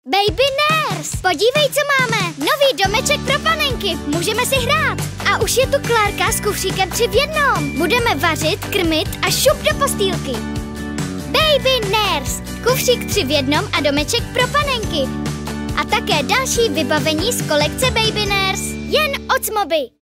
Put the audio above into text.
Baby Nurse! Podívej, co máme! Nový domeček pro panenky! Můžeme si hrát! A už je tu Klárka s kufříkem 3 v jednom! Budeme vařit, krmit a šup do postýlky! Baby Nurse! Kufřík 3 v jednom a domeček pro panenky! A také další vybavení z kolekce Baby Nurse! Jen od Smoby!